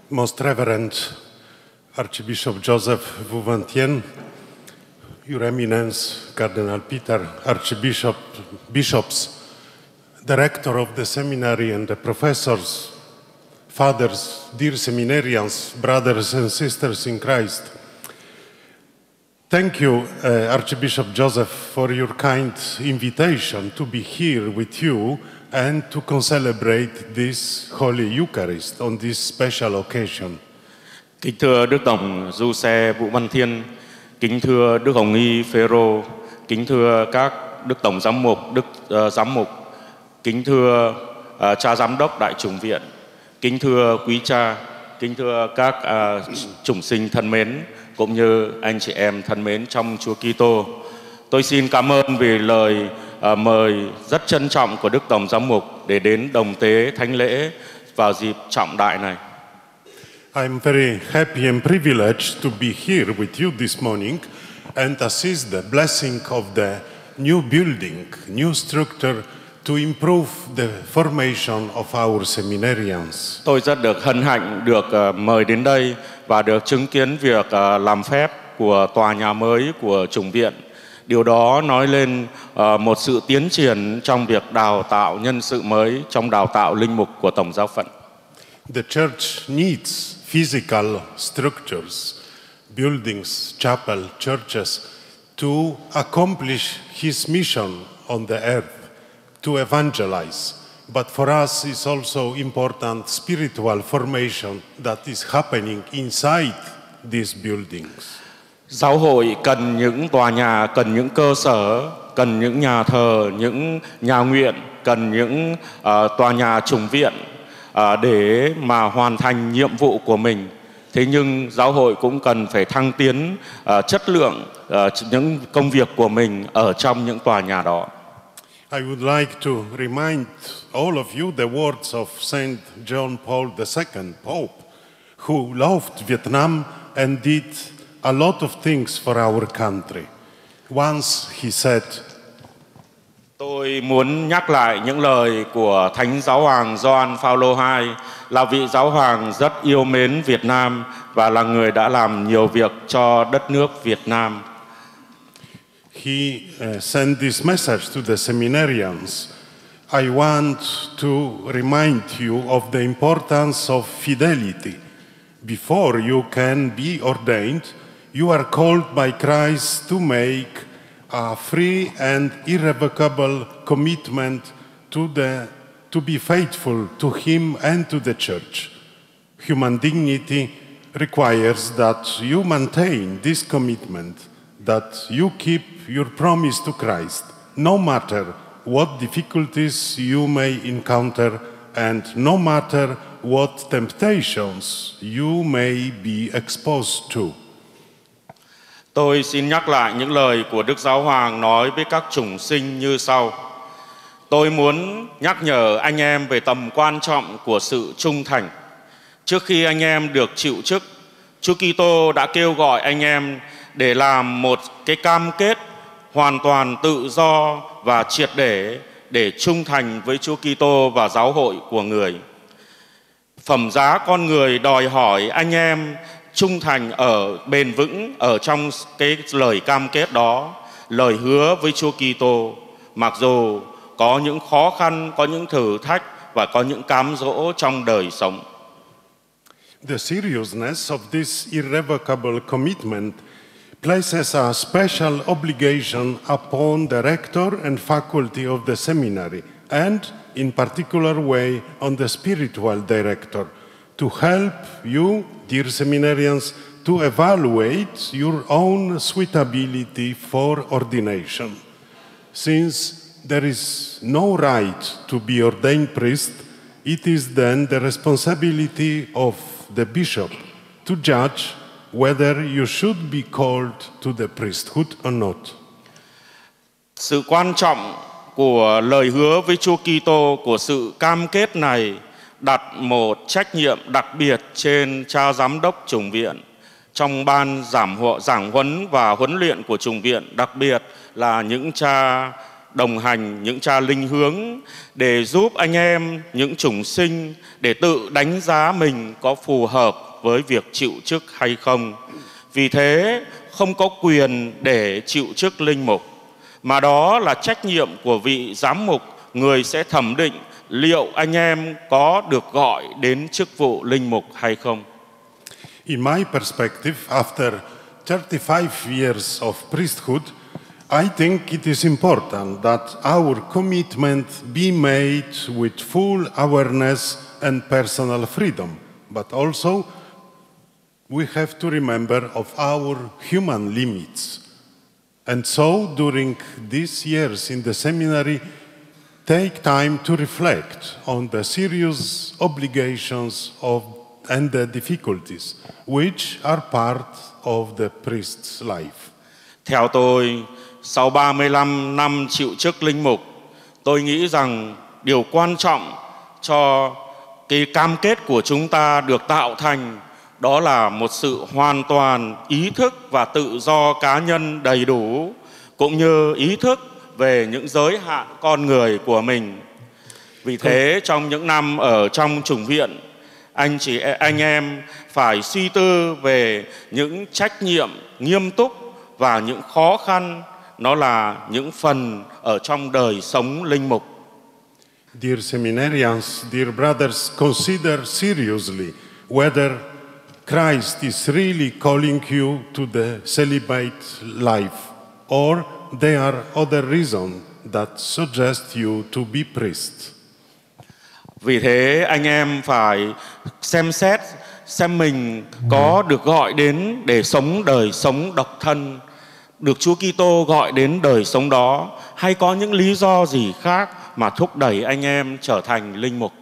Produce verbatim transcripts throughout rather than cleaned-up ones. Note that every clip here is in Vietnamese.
Most Reverend Archbishop Joseph Vuvantien, Your Eminence Cardinal Peter, Archbishop, Bishops, the Rector of the Seminary and the professors, fathers, dear seminarians, brothers and sisters in Christ. Thank you, uh, Archbishop Joseph, for your kind invitation to be here with you and to celebrate this Holy Eucharist on this special occasion. Kính thưa Đức Tổng Du Xe Vũ Văn Thiên, kính thưa Đức Hồng Y Phêrô, kính thưa các Đức Tổng Giám mục, Đức uh, Giám mục, kính thưa uh, Cha Giám đốc Đại chủng viện, kính thưa quý cha, kính thưa các uh, chủng sinh thân mến, cũng như anh chị em thân mến trong Chúa Kitô. Tôi xin cảm ơn vì lời uh, mời rất trân trọng của Đức Tổng Giám mục để đến đồng tế thánh lễ vào dịp trọng đại này. I'm very happy and privileged to be here with you this morning and assist the blessing of the new building, new structure to improve the formation of our seminarians. Tôi rất được hân hạnh được uh, mời đến đây và được chứng kiến việc uh, làm phép của tòa nhà mới của chủng viện. Điều đó nói lên uh, một sự tiến triển trong việc đào tạo nhân sự mới, trong đào tạo linh mục của Tổng giáo phận. The church needs physical structures, buildings, chapel, churches to accomplish his mission on the earth, to evangelize. But for us it's also important spiritual formation that is happening inside these buildings. Giáo hội cần những tòa nhà, cần những cơ sở, cần những nhà thờ, những nhà nguyện, cần những uh, tòa nhà chủng viện uh, để mà hoàn thành nhiệm vụ của mình. Thế nhưng giáo hội cũng cần phải thăng tiến uh, chất lượng uh, những công việc của mình ở trong những tòa nhà đó. I would like to remind all of you the words of Saint John Paul the Second, Pope, who loved Vietnam and did a lot of things for our country. Once he said, Tôi muốn nhắc lại những lời của Thánh Giáo hoàng Gioan Phaolô hai, là vị giáo hoàng rất yêu mến Việt Nam và là người đã làm nhiều việc cho đất nước Việt Nam. He uh, sent this message to the seminarians. I want to remind you of the importance of fidelity. Before you can be ordained, you are called by Christ to make a free and irrevocable commitment to, the, to be faithful to Him and to the Church. Human dignity requires that you maintain this commitment, that you keep your promise to Christ, no matter what difficulties you may encounter and no matter what temptations you may be exposed to. Tôi xin nhắc lại những lời của Đức Giáo Hoàng nói với các chủng sinh như sau. Tôi muốn nhắc nhở anh em về tầm quan trọng của sự trung thành. Trước khi anh em được chịu chức, Chúa Kitô đã kêu gọi anh em để làm một cái cam kết hoàn toàn tự do và triệt để để trung thành với Chúa Kitô và giáo hội của người. Phẩm giá con người đòi hỏi anh em trung thành ở bền vững ở trong cái lời cam kết đó, lời hứa với Chúa Kitô, mặc dù có những khó khăn, có những thử thách và có những cám dỗ trong đời sống. The seriousness of this irrevocable commitment places a special obligation upon the rector and faculty of the seminary, and in particular way on the spiritual director, to help you, dear seminarians, to evaluate your own suitability for ordination. Since there is no right to be ordained priest, it is then the responsibility of the bishop to judge whether you should be called to the priesthood or not. Sự quan trọng của lời hứa với Chúa Kitô, của sự cam kết này, đặt một trách nhiệm đặc biệt trên cha giám đốc chủng viện trong ban giảng hộ, giảng huấn và huấn luyện của chủng viện, đặc biệt là những cha đồng hành những cha linh hướng để giúp anh em những chủng sinh để tự đánh giá mình có phù hợp với việc chịu chức hay không. Vì thế không có quyền để chịu chức linh mục, mà đó là trách nhiệm của vị giám mục, người sẽ thẩm định liệu anh em có được gọi đến chức vụ linh mục hay không. In my perspective, after thirty-five years of priesthood, I think it is important that our commitment be made with full awareness and personal freedom, but also we have to remember of our human limits. And so, during these years in the seminary, take time to reflect on the serious obligations of, and the difficulties which are part of the priest's life. Theo tôi, sau ba mươi lăm năm chịu chức linh mục, tôi nghĩ rằng điều quan trọng cho cái cam kết của chúng ta được tạo thành đó là một sự hoàn toàn ý thức và tự do cá nhân đầy đủ, cũng như ý thức về những giới hạn con người của mình. Vì thế trong những năm ở trong chủng viện, anh chị anh em phải suy tư về những trách nhiệm nghiêm túc và những khó khăn, nó là những phần ở trong đời sống linh mục. Dear seminarians, dear brothers, consider seriously whether Christ is really calling you to the celibate life, or there are other reasons that suggest you to be priest. Vì thế anh em phải xem xét xem mình có được gọi đến để sống đời sống độc thân, được Chúa Kitô gọi đến đời sống đó, hay có những lý do gì khác mà thúc đẩy anh em trở thành linh mục.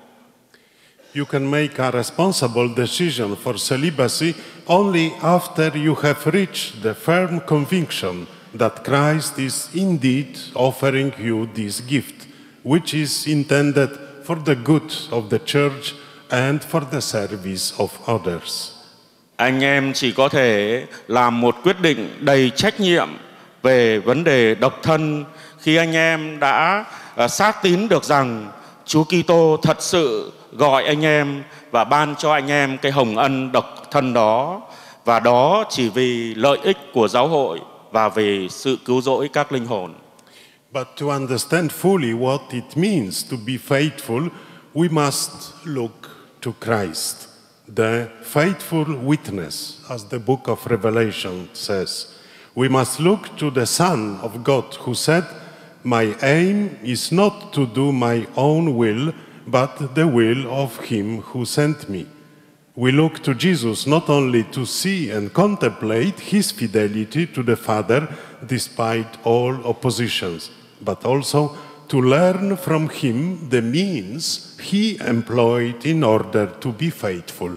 You can make a responsible decision for celibacy only after you have reached the firm conviction that Christ is indeed offering you this gift, which is intended for the good of the church and for the service of others. Anh em chỉ có thể làm một quyết định đầy trách nhiệm về vấn đề độc thân khi anh em đã xác tín được rằng Chúa Kitô thật sự gọi anh em và ban cho anh em cái hồng ân độc thân đó, và đó chỉ vì lợi ích của giáo hội và về sự cứu rỗi các linh hồn. But to understand fully what it means to be faithful, we must look to Christ, the faithful witness, as the book of Revelation says. We must look to the Son of God who said, "My aim is not to do my own will, but the will of him who sent me." We look to Jesus not only to see and contemplate his fidelity to the Father despite all oppositions, but also to learn from him the means he employed in order to be faithful.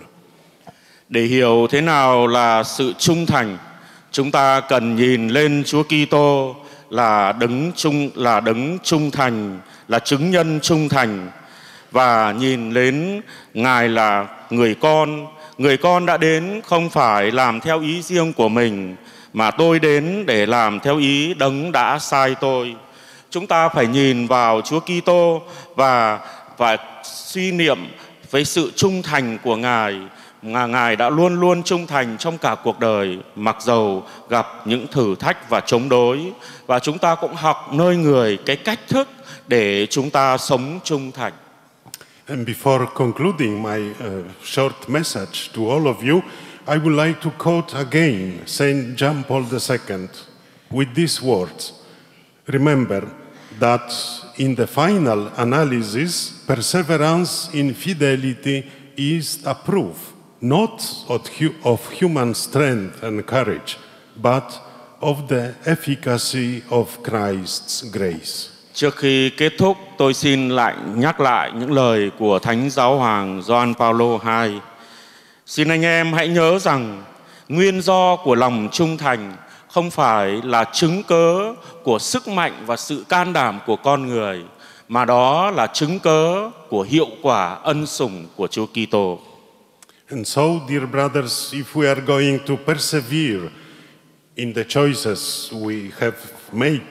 Để hiểu thế nào là sự trung thành, chúng ta cần nhìn lên Chúa Kitô là đấng trung là đấng trung thành, là chứng nhân trung thành, và nhìn đến Ngài là người con. Người con đã đến không phải làm theo ý riêng của mình, mà tôi đến để làm theo ý đấng đã sai tôi. Chúng ta phải nhìn vào Chúa Kitô và phải suy niệm với sự trung thành của Ngài. Ngài đã luôn luôn trung thành trong cả cuộc đời, mặc dầu gặp những thử thách và chống đối. Và chúng ta cũng học nơi Người cái cách thức để chúng ta sống trung thành. And before concluding my uh, short message to all of you, I would like to quote again Saint John Paul the Second with these words. Remember that in the final analysis, perseverance in fidelity is a proof not of, hu of human strength and courage, but of the efficacy of Christ's grace. Trước khi kết thúc, tôi xin lại nhắc lại những lời của Thánh Giáo Hoàng Gioan Phaolô đệ nhị. Xin anh em hãy nhớ rằng nguyên do của lòng trung thành không phải là chứng cớ của sức mạnh và sự can đảm của con người, mà đó là chứng cớ của hiệu quả ân sủng của Chúa Kitô. And so, dear brothers, if we are going to persevere in the choices we have made,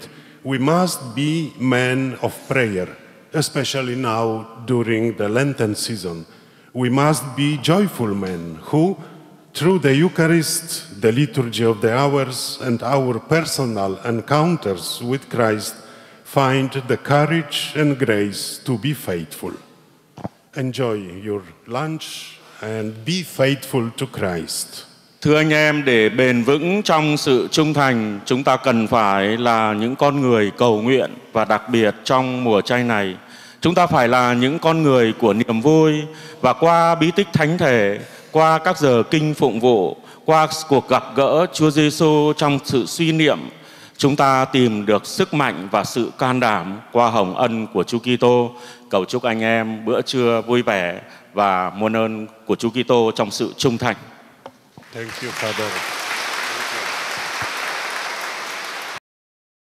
we must be men of prayer, especially now during the Lenten season. We must be joyful men who, through the Eucharist, the liturgy of the hours, and our personal encounters with Christ, find the courage and grace to be faithful. Enjoy your lunch and be faithful to Christ. Thưa anh em, để bền vững trong sự trung thành, chúng ta cần phải là những con người cầu nguyện, và đặc biệt trong mùa chay này, chúng ta phải là những con người của niềm vui, và qua bí tích thánh thể, qua các giờ kinh phụng vụ, qua cuộc gặp gỡ Chúa Giêsu trong sự suy niệm, chúng ta tìm được sức mạnh và sự can đảm qua hồng ân của Chúa Kitô. Cầu chúc anh em bữa trưa vui vẻ và muôn ơn của Chúa Kitô trong sự trung thành. Thank you, Father.